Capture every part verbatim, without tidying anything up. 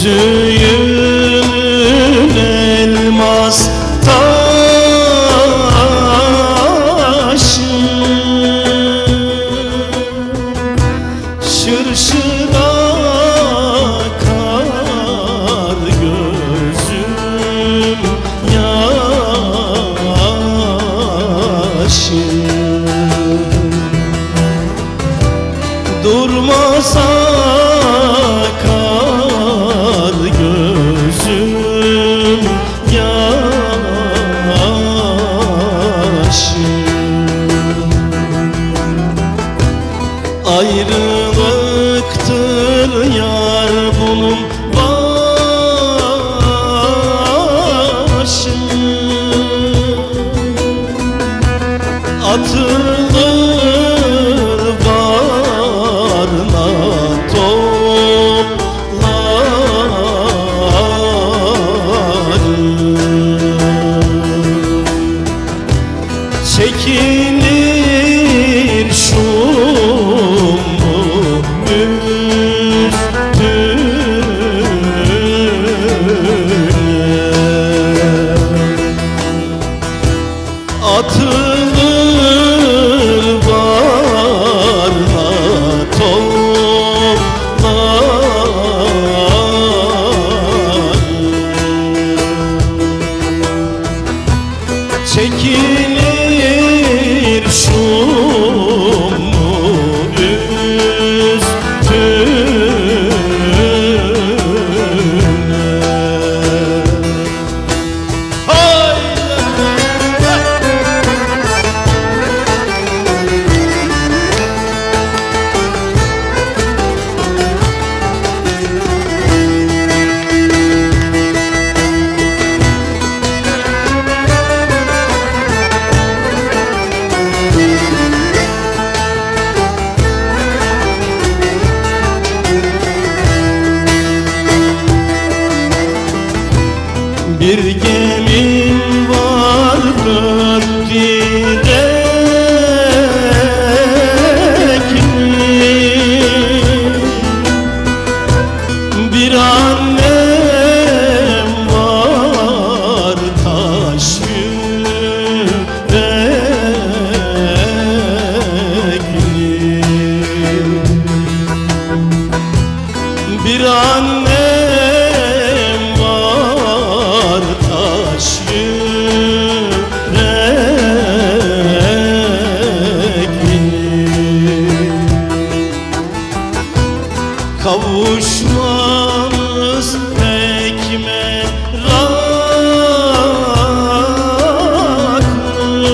gözün elmas taşı, şırşır akar gözüm yaşı. Durmaz akar gözüm yaşı. Ayrılıktır yar bunun başı, atılır varna topları. Çekilir şum atılır varna topları. Çekilir şum bir gemin var dört direkli, bir annem var taş yürekli, bir annem taş yürekli. Kavuşmamız pek meraklı,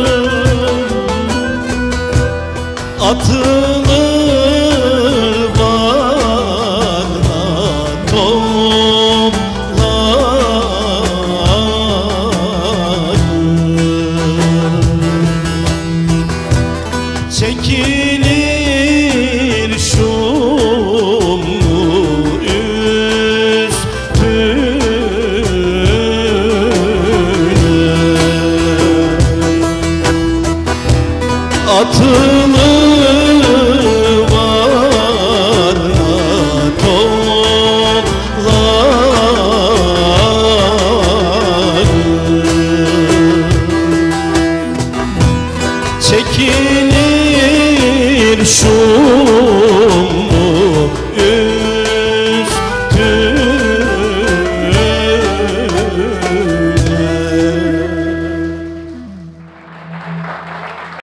atılır varna topları. Çekilir şum üstüne, atılır varna topları. Çekilir şu